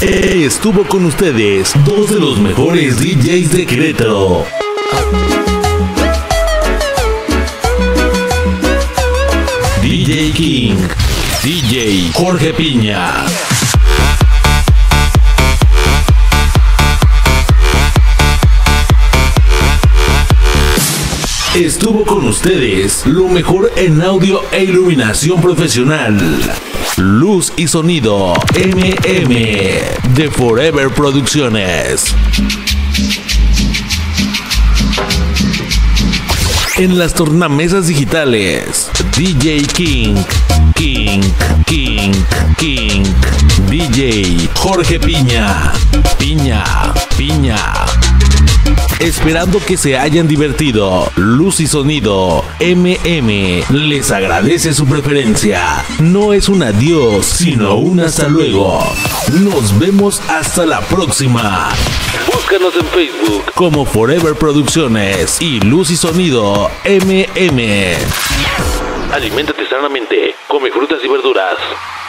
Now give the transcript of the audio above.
Estuvo con ustedes dos de los mejores DJs de Querétaro. DJ King, DJ Jorge Piña. Estuvo con ustedes lo mejor en audio e iluminación profesional. Luz y sonido MM de Forever Producciones. En las tornamesas digitales, DJ King, DJ Jorge Piña. Esperando que se hayan divertido. Luz y sonido MM les agradece su preferencia. No es un adiós, sino un hasta luego. Nos vemos hasta la próxima. Búscanos en Facebook como Forever Producciones y Luz y Sonido MM. Aliméntate sanamente, come frutas y verduras.